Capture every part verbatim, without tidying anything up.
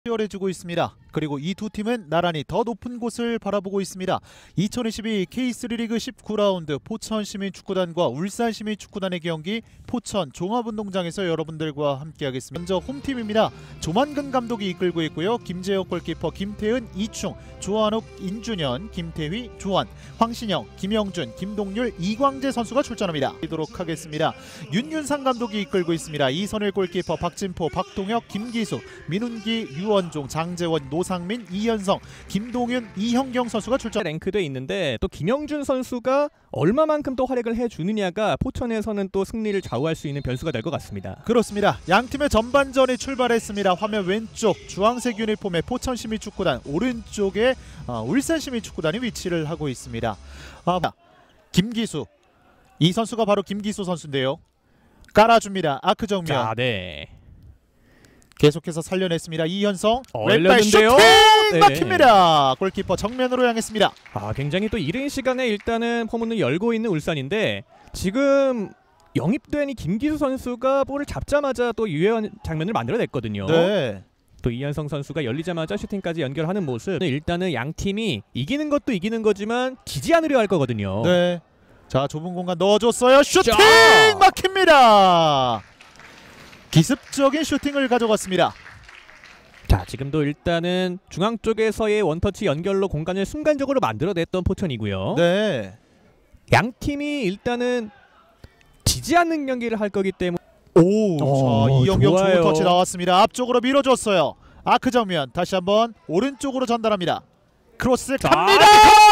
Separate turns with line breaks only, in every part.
치열해지고 있습니다. 그리고 이 두 팀은 나란히 더 높은 곳을 바라보고 있습니다. 이천이십이 케이 쓰리 리그 십구 라운드 포천시민축구단과 울산시민축구단의 경기 포천 종합운동장에서 여러분들과 함께하겠습니다. 먼저 홈팀입니다. 조만근 감독이 이끌고 있고요. 김재혁 골키퍼, 김태은, 이충, 조한욱, 인준현, 김태휘, 조한, 황신영, 김영준, 김동률, 이광재 선수가 출전합니다. 이도록 하겠습니다. 윤윤상 감독이 이끌고 있습니다. 이선일 골키퍼, 박진포, 박동혁, 김기수, 민운기, 유원종, 장재원, 노상민, 이현성, 김동윤, 이형경 선수가 출전.
랭크돼 있는데 또 김영준 선수가 얼마만큼 또 활약을 해주느냐가 포천에서는 또 승리를 좌우할 수 있는 변수가 될 것 같습니다.
그렇습니다. 양팀의 전반전이 출발했습니다. 화면 왼쪽 주황색 유니폼의 포천시민축구단, 오른쪽에 어, 울산시민축구단이 위치를 하고 있습니다. 아, 김기수, 이 선수가 바로 김기수 선수인데요. 깔아줍니다. 아크 정면.
자, 네.
계속해서 살려냈습니다. 이현성
어,
왼발 슈팅
네.
막힙니다. 골키퍼 정면으로 향했습니다.
아, 굉장히 또 이른 시간에 일단은 포문을 열고 있는 울산인데 지금 영입된 이 김기수 선수가 볼을 잡자마자 또 유효한 장면을 만들어냈거든요.
네.
또 이현성 선수가 열리자마자 슈팅까지 연결하는 모습. 일단은 양 팀이 이기는 것도 이기는 거지만 지지 않으려 할 거거든요.
네. 자, 좁은 공간 넣어줬어요. 슈팅
자!
막힙니다. 기습적인 슈팅을 가져갔습니다.
자, 지금도 일단은 중앙 쪽에서의 원터치 연결로 공간을 순간적으로 만들어냈던 포천이고요.
네.
양 팀이 일단은 지지 않는 경기를 할 거기 때문에
오,
오,
자, 이영경
좋아요.
좋은 터치 나왔습니다. 앞쪽으로 밀어줬어요. 아크 정면 다시 한번 오른쪽으로 전달합니다. 크로스 갑니다.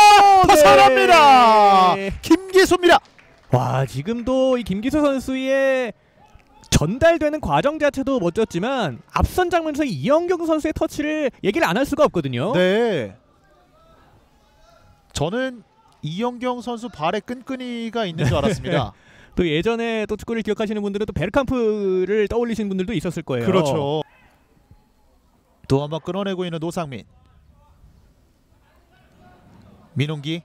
터살합니다.
네.
김기수입니다.
와, 지금도 이 김기수 선수의 전달되는 과정 자체도 멋졌지만 앞선 장면에서 이영경 선수의 터치를 얘기를 안 할 수가 없거든요.
네. 저는 이영경 선수 발에 끈끈이가 있는 줄 알았습니다.
또 예전에 또 축구를 기억하시는 분들은 또 베르캄프를 떠올리시는 분들도 있었을 거예요.
그렇죠. 또 한번 끌어내고 있는 노상민. 민웅기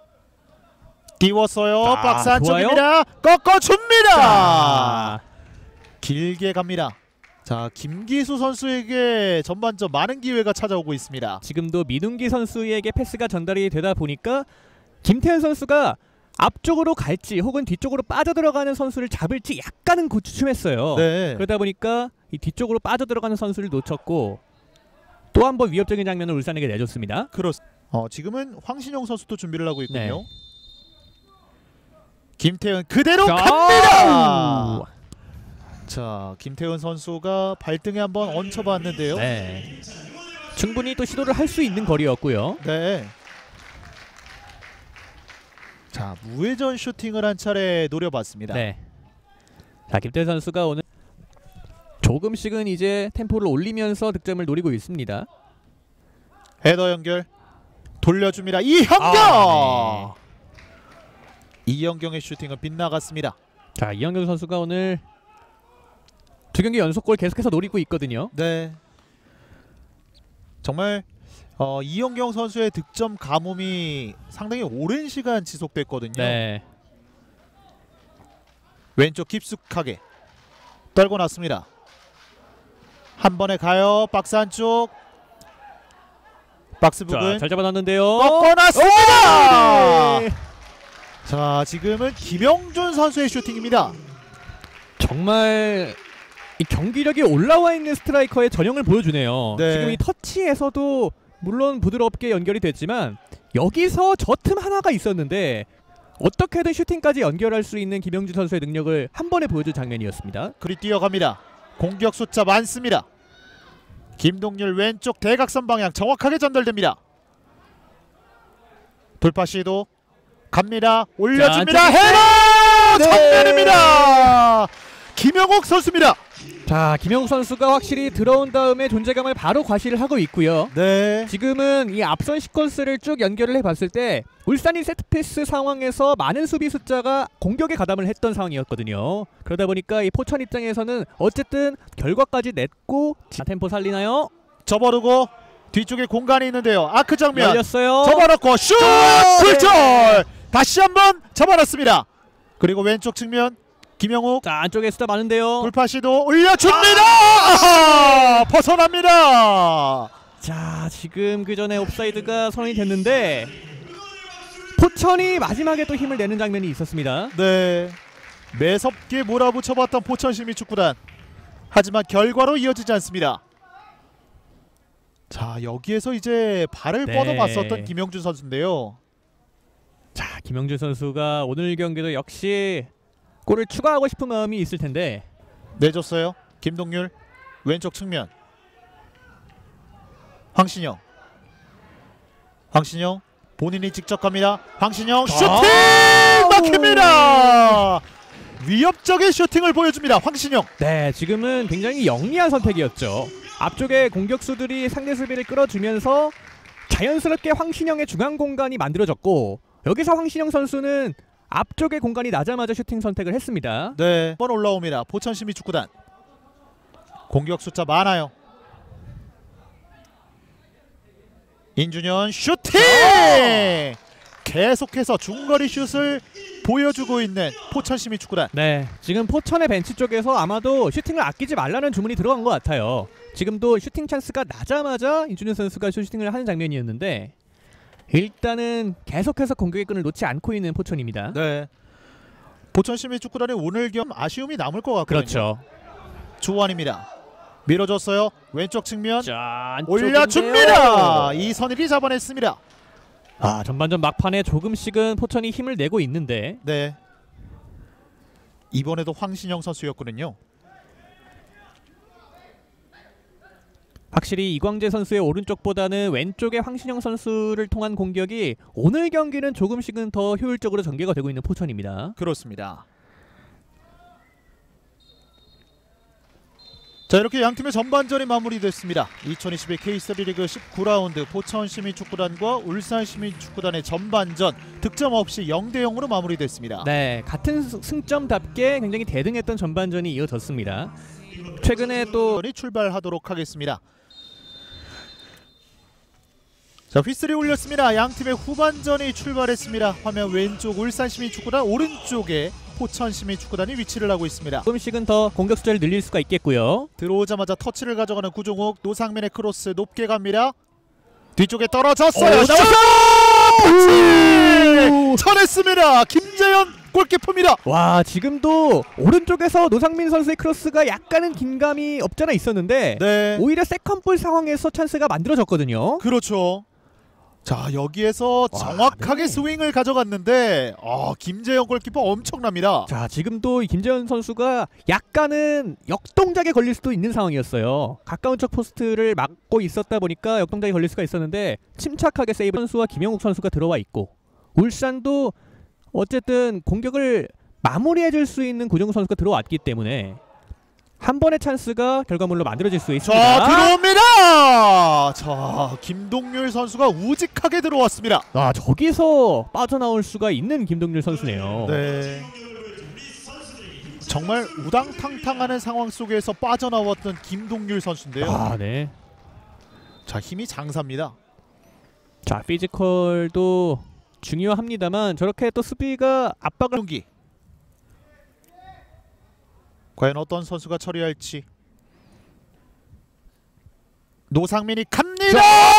띄웠어요.
자,
박스
좋아요.
안쪽입니다. 꺾어줍니다.
자,
길게 갑니다. 자, 김기수 선수에게 전반전 많은 기회가 찾아오고 있습니다.
지금도 민웅기 선수에게 패스가 전달이 되다 보니까 김태현 선수가 앞쪽으로 갈지 혹은 뒤쪽으로 빠져들어가는 선수를 잡을지 약간은 고추춤했어요.
네.
그러다 보니까 이 뒤쪽으로 빠져들어가는 선수를 놓쳤고 또 한 번 위협적인 장면을 울산에게 내줬습니다.
그렇. 어, 지금은 황신영 선수도 준비를 하고 있군요.
네.
김태현 그대로
자,
갑니다. 자, 김태현 선수가 발등에 한번 얹혀봤는데요.
네. 충분히 또 시도를 할 수 있는 거리였고요.
네. 자, 무회전 슈팅을 한 차례 노려봤습니다.
네. 자, 김태현 선수가 오늘 조금씩은 이제 템포를 올리면서 득점을 노리고 있습니다.
헤더 연결 돌려줍니다. 이형경.
아, 네.
이형경의 슈팅은 빗나갔습니다.
자, 이영경 선수가 오늘 두 경기 연속골 계속해서 노리고 있거든요.
네. 정말 어, 이형경 선수의 득점 가뭄이 상당히 오랜 시간 지속됐거든요.
네.
왼쪽 깊숙하게 떨고 났습니다. 한 번에 가요. 박스 안쪽. 박스 부근
자, 잘 잡아놨는데요.
꺾어놨습니다.
네.
자, 지금은 김영준 선수의 슈팅입니다.
정말 이 경기력이 올라와 있는 스트라이커의 전형을 보여주네요.
네.
지금 이 터치에서도 물론 부드럽게 연결이 됐지만 여기서 저 틈 하나가 있었는데 어떻게든 슈팅까지 연결할 수 있는 김영준 선수의 능력을 한 번에 보여준 장면이었습니다.
그리 뛰어갑니다. 공격 숫자 많습니다. 김동률 왼쪽 대각선 방향 정확하게 전달됩니다. 돌파 시도 갑니다. 올려줍니다.
자,
헤더!
네.
정면입니다. 김영옥 선수입니다.
자, 김영욱 선수가 확실히 들어온 다음에 존재감을 바로 과시를 하고 있고요.
네.
지금은 이 앞선 시퀀스를 쭉 연결을 해봤을 때 울산이 세트피스 상황에서 많은 수비 숫자가 공격에 가담을 했던 상황이었거든요. 그러다 보니까 이 포천 입장에서는 어쨌든 결과까지 냈고. 자, 템포 살리나요?
접어두고 뒤쪽에 공간이 있는데요. 아크 정면
열렸어요.
접어놓고 슛!
네.
굴절! 다시 한번 접어놨습니다. 그리고 왼쪽 측면 김영욱
자, 안쪽에 숫자 많은데요.
돌파 시도 올려줍니다. 아, 벗어납니다.
자, 지금 그 전에 옵사이드가 선언이 됐는데 포천이 마지막에 또 힘을 내는 장면이 있었습니다.
네, 매섭게 몰아붙여봤던 포천시민축구단. 하지만 결과로 이어지지 않습니다. 자, 여기에서 이제 발을
네.
뻗어봤었던 김영준 선수인데요.
자, 김영준 선수가 오늘 경기도 역시 골을 추가하고 싶은 마음이 있을 텐데
내줬어요. 김동률 왼쪽 측면. 황신영. 황신영 본인이 직접 갑니다. 황신영 슈팅
아!
막힙니다. 위협적인 슈팅을 보여줍니다. 황신영.
네, 지금은 굉장히 영리한 선택이었죠. 앞쪽에 공격수들이 상대 수비를 끌어주면서 자연스럽게 황신영의 중앙 공간이 만들어졌고 여기서 황신영 선수는 앞쪽의 공간이 나자마자 슈팅 선택을 했습니다.
네, 한번 올라옵니다. 포천시민축구단. 공격 숫자 많아요. 인준현 슈팅! 계속해서 중거리 슛을 보여주고 있는 포천시민축구단.
네, 지금 포천의 벤치 쪽에서 아마도 슈팅을 아끼지 말라는 주문이 들어간 것 같아요. 지금도 슈팅 찬스가 나자마자 인준현 선수가 슈팅을 하는 장면이었는데 일단은 계속해서 공격의 끈을 놓지 않고 있는 포천입니다.
네, 포천시민축구단의 오늘 겸 아쉬움이 남을 것 같거든요.
그렇죠.
주원입니다. 밀어줬어요. 왼쪽 측면
자,
올려줍니다. 이선일이 잡아냈습니다.
아, 전반전 막판에 조금씩은 포천이 힘을 내고 있는데
네, 이번에도 황신영 선수였거든요.
확실히 이광재 선수의 오른쪽보다는 왼쪽의 황신영 선수를 통한 공격이 오늘 경기는 조금씩은 더 효율적으로 전개가 되고 있는 포천입니다.
그렇습니다. 자, 이렇게 양팀의 전반전이 마무리됐습니다. 이천이십일 케이쓰리리그 십구 라운드 포천시민축구단과 울산시민축구단의 전반전 득점 없이 영 대 영으로 마무리됐습니다.
네, 같은 승점답게 굉장히 대등했던 전반전이 이어졌습니다. 최근에 또
출발하도록 하겠습니다. 자, 휘슬이 울렸습니다. 양팀의 후반전이 출발했습니다. 화면 왼쪽 울산시민축구단, 오른쪽에 포천시민축구단이 위치를 하고 있습니다.
조금씩은 더 공격 숫자를 늘릴 수가 있겠고요.
들어오자마자 터치를 가져가는 구종욱. 노상민의 크로스 높게 갑니다. 뒤쪽에 떨어졌어요.
오,
슛! 터치! 쳐냈습니다. 김재현 골키퍼입니다.
와, 지금도 오른쪽에서 노상민 선수의 크로스가 약간은 긴감이 없잖아 있었는데
네,
오히려 세컨볼 상황에서 찬스가 만들어졌거든요.
그렇죠. 자, 여기에서
와,
정확하게
네.
스윙을 가져갔는데 아, 김재현 골키퍼 엄청납니다.
자, 지금도 이 김재현 선수가 약간은 역동작에 걸릴 수도 있는 상황이었어요. 가까운 쪽 포스트를 막고 있었다 보니까 역동작에 걸릴 수가 있었는데 침착하게 세이브 선수와 김영욱 선수가 들어와 있고 울산도 어쨌든 공격을 마무리해줄 수 있는 구정우 선수가 들어왔기 때문에 한 번의 찬스가 결과물로 만들어질 수 있습니다.
자, 들어옵니다. 자, 김동률 선수가 우직하게 들어왔습니다.
아, 저기서 빠져나올 수가 있는 김동률 선수네요.
네, 정말 우당탕탕하는 상황 속에서 빠져나왔던 김동률 선수인데요.
아, 네.
자, 힘이 장사입니다.
자, 피지컬도 중요합니다만 저렇게 또 수비가 압박을
경기 과연 어떤 선수가 처리할지. 노상민이 갑니다.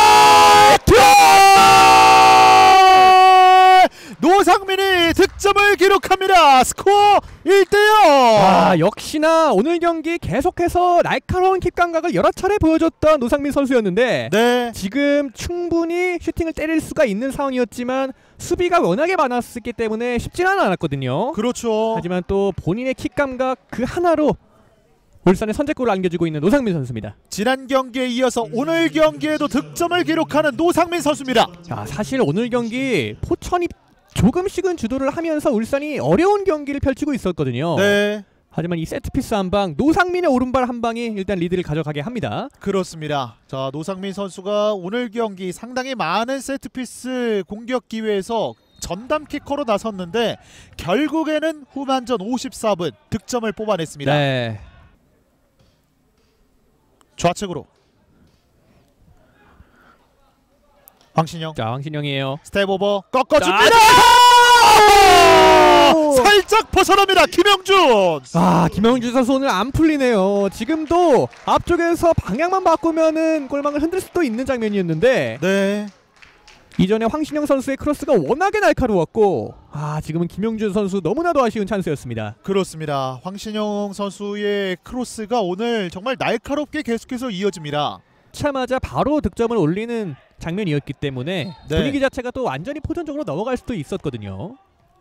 노상민이 득점을 기록합니다. 스코어 일 대 영.
아, 역시나 오늘 경기 계속해서 날카로운 킥 감각을 여러 차례 보여줬던 노상민 선수였는데
네,
지금 충분히 슈팅을 때릴 수가 있는 상황이었지만 수비가 워낙에 많았기 때문에 쉽지는 않았거든요.
그렇죠.
하지만 또 본인의 킥 감각 그 하나로 울산의 선제골을 안겨주고 있는 노상민 선수입니다.
지난 경기에 이어서 오늘 경기에도 득점을 기록하는 노상민 선수입니다.
자, 사실 오늘 경기 포천이 조금씩은 주도를 하면서 울산이 어려운 경기를 펼치고 있었거든요.
네,
하지만 이 세트피스 한 방, 노상민의 오른발 한 방이 일단 리드를 가져가게 합니다.
그렇습니다. 자, 노상민 선수가 오늘 경기 상당히 많은 세트피스 공격 기회에서 전담 키커로 나섰는데 결국에는 후반전 오십사 분 득점을 뽑아냈습니다.
네.
좌측으로 황신영.
자, 황신영이에요.
스텝 오버 꺾어줍니다.
자,
살 살짝 벗어납니다. 김영준.
아, 김영준 선수 오늘 안 풀리네요. 지금도 앞쪽에서 방향만 바꾸면은 골망을 흔들 수도 있는 장면이었는데
네.
이전에 황신영 선수의 크로스가 워낙에 날카로웠고 아, 지금은 김영준 선수 너무나도 아쉬운 찬스였습니다.
그렇습니다. 황신영 선수의 크로스가 오늘 정말 날카롭게 계속해서 이어집니다.
차마자 바로 득점을 올리는 장면이었기 때문에
네.
분위기 자체가 또 완전히 포전적으로 넘어갈 수도 있었거든요.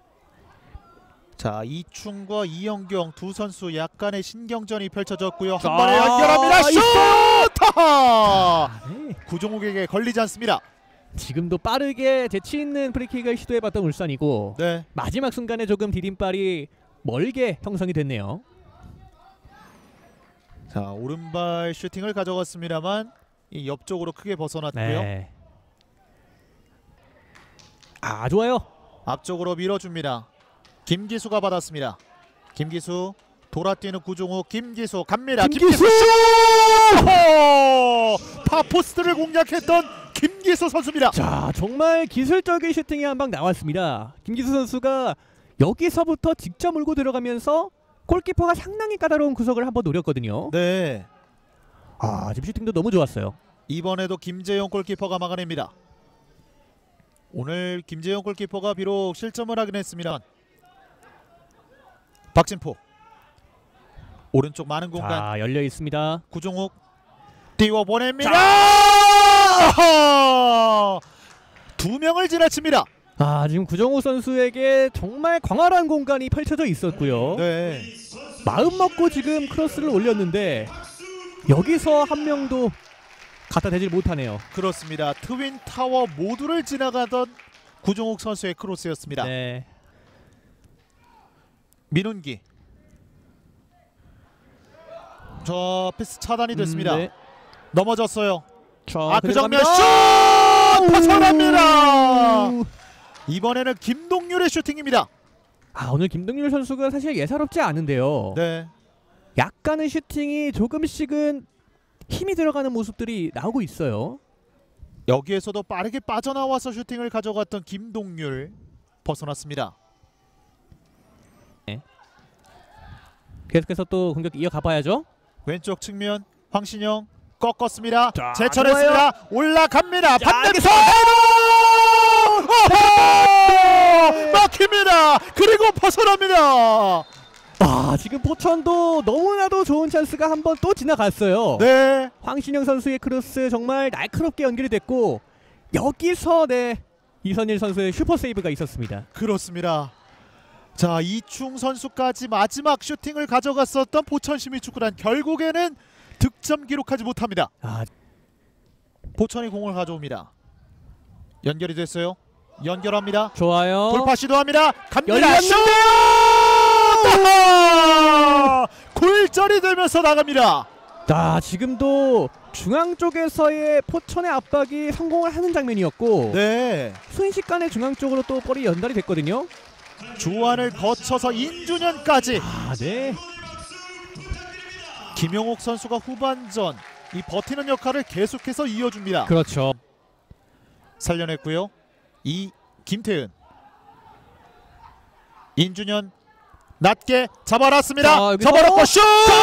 자, 이충과 이영경 두 선수 약간의 신경전이 펼쳐졌고요. 한
아,
번에 연결합니다. 슛!
아, 네.
구종욱에게 걸리지 않습니다.
지금도 빠르게 재치 있는 프리킥을 시도해봤던 울산이고
네.
마지막 순간에 조금 디딤발이 멀게 형성이 됐네요.
자, 오른발 슈팅을 가져갔습니다만 이 옆쪽으로 크게 벗어났고요.
네. 아, 좋아요.
앞쪽으로 밀어줍니다. 김기수가 받았습니다. 김기수 돌아뛰는 구종욱. 김기수 갑니다.
김기수!
파포스트를 공략했던 김기수 선수입니다.
자, 정말 기술적인 슈팅이 한 방 나왔습니다. 김기수 선수가 여기서부터 직접 물고 들어가면서 골키퍼가 상당히 까다로운 구석을 한번 노렸거든요.
네.
아, 지금 슈팅도 너무 좋았어요.
이번에도 김재용 골키퍼가 막아냅니다. 오늘 김재용 골키퍼가 비록 실점을 하긴 했습니다. 박진포 오른쪽 많은 공간.
자, 열려 있습니다.
구종욱 띄워 보냅니다. 두 명을 지나칩니다.
아, 지금 구정우 선수에게 정말 광활한 공간이 펼쳐져 있었고요.
네.
마음 먹고 지금 크로스를 올렸는데 여기서 한 명도 갖다 대질 못하네요.
그렇습니다. 트윈 타워 모두를 지나가던 구종욱 선수의 크로스였습니다.
네.
민훈기. 저 패스 차단이 됐습니다.
음, 네.
넘어졌어요.
자,
아, 그 장면
들어갑니다.
슛! 벗어납니다.
우!
이번에는 김동률의 슈팅입니다.
아, 오늘 김동률 선수가 사실 예사롭지 않은데요.
네.
약간의 슈팅이 조금씩은 힘이 들어가는 모습들이 나오고 있어요.
여기에서도 빠르게 빠져나와서 슈팅을 가져갔던 김동률 벗어났습니다.
네. 계속해서 또 공격 이어가 봐야죠.
왼쪽 측면 황신영 꺾었습니다.
자,
제쳐냈습니다. 올라갑니다.
자,
반대편 막힙니다. 그리고 벗어납니다.
아, 지금 포천도 너무나도 좋은 찬스가 한번 또 지나갔어요.
네.
황신영 선수의 크로스 정말 날카롭게 연결이 됐고 여기서 네 이선일 선수의 슈퍼 세이브가 있었습니다.
그렇습니다. 자, 이충 선수까지 마지막 슈팅을 가져갔었던 포천시민축구단 결국에는 득점 기록하지 못합니다.
아,
포천이 공을 가져옵니다. 연결이 됐어요. 연결합니다.
좋아요.
돌파 시도합니다. 갑니다.
열렸는데요.
골절이 되면서 나갑니다.
자, 지금도 중앙 쪽에서의 포천의 압박이 성공을 하는 장면이었고
네.
순식간에 중앙 쪽으로 또 볼이 연달이 됐거든요.
조안을 거쳐서 인준현까지.
아, 네.
김용옥 선수가 후반전 이 버티는 역할을 계속해서 이어줍니다.
그렇죠.
살려냈고요. 이 김태은, 인준현 낮게 잡아놨습니다.
자,
잡아놓고 슛!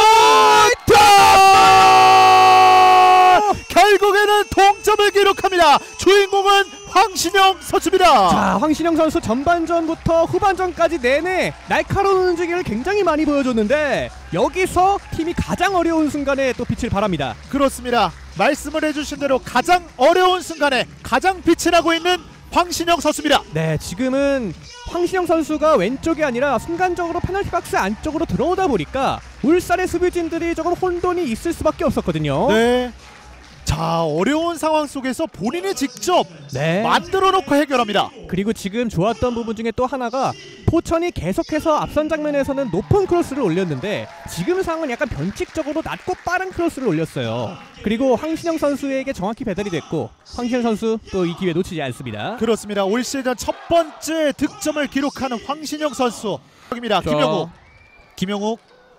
결국에는 동점을 기록합니다. 주인공은 황신영 선수입니다.
자, 황신영 선수 전반전부터 후반전까지 내내 날카로운 움직임을 굉장히 많이 보여줬는데 여기서 팀이 가장 어려운 순간에 또 빛을 발합니다.
그렇습니다. 말씀을 해주신 대로 가장 어려운 순간에 가장 빛이 나고 있는 황신영 선수입니다.
네, 지금은 황신영 선수가 왼쪽이 아니라 순간적으로 페널티 박스 안쪽으로 들어오다 보니까 울산의 수비진들이 조금 혼돈이 있을 수밖에 없었거든요.
네. 자, 어려운 상황 속에서 본인이 직접
네.
만들어 놓고 해결합니다.
그리고 지금 좋았던 부분 중에 또 하나가 포천이 계속해서 앞선 장면에서는 높은 크로스를 올렸는데 지금 상황은 약간 변칙적으로 낮고 빠른 크로스를 올렸어요. 그리고 황신영 선수에게 정확히 배달이 됐고 황신영 선수 또 이 기회 놓치지 않습니다.
그렇습니다. 올 시즌 첫 번째 득점을 기록하는 황신영 선수. 여기입니다.
저...
김영욱. 김영욱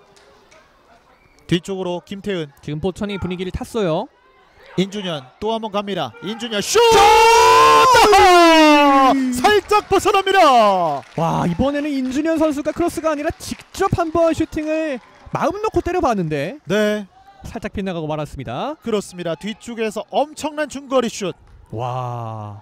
뒤쪽으로 김태은.
지금 포천이 분위기를 탔어요.
인준현 또 한 번 갑니다. 인준현 슛! 살짝 벗어납니다.
와, 이번에는 인준현 선수가 크로스가 아니라 직접 한번 슈팅을 마음 놓고 때려봤는데
네,
살짝 빗나가고 말았습니다.
그렇습니다. 뒤쪽에서 엄청난 중거리 슛
와,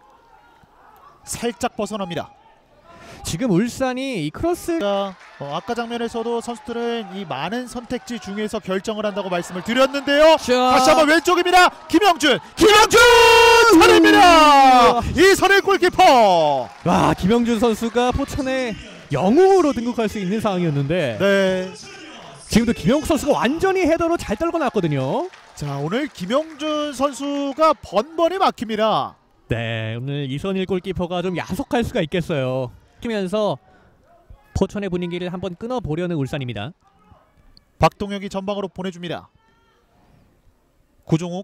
살짝 벗어납니다.
지금 울산이 이 크로스
자, 어, 아까 장면에서도 선수들은 이 많은 선택지 중에서 결정을 한다고 말씀을 드렸는데요. 다시 한번 왼쪽입니다. 김영준, 김영준 선입니다. 이선의 골키퍼.
와, 김영준 선수가 포천의 영웅으로 등극할 수 있는 상황이었는데
네,
지금도 김영국 선수가 완전히 헤더로 잘 떨궈 놨거든요.
자 오늘 김영준 선수가 번번이 막힙니다.
네, 오늘 이선일 골키퍼가 좀 야속할 수가 있겠어요. 뛰면서 포천의 분위기를 한번 끊어보려는 울산입니다.
박동혁이 전방으로 보내줍니다. 구종욱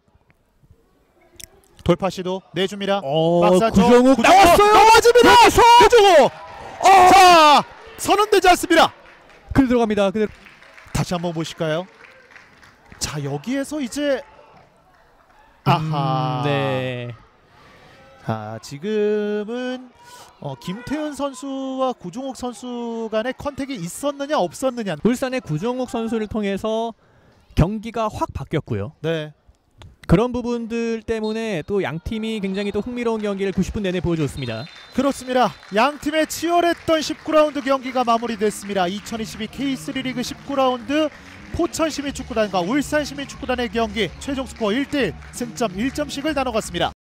돌파 시도 내줍니다.
어,
박스 안쪽.
구정욱 나왔어요.
넘어집니다. 구종욱. 어. 자, 선언되지 않습니다.
그대로 들어갑니다. 그대로.
다시 한번 보실까요? 자, 여기에서 이제 아하.
음, 네.
자, 지금은 어, 김태훈 선수와 구종욱 선수 간의 컨택이 있었느냐 없었느냐.
울산의 구정욱 선수를 통해서 경기가 확 바뀌었고요.
네.
그런 부분들 때문에 또 양 팀이 굉장히 또 흥미로운 경기를 구십 분 내내 보여줬습니다.
그렇습니다. 양 팀의 치열했던 십구 라운드 경기가 마무리됐습니다. 이천이십이 케이 쓰리 리그 십구 라운드 포천 시민축구단과 울산 시민축구단의 경기 최종 스코어 일 대 일, 승점 일 점씩을 나눠갔습니다.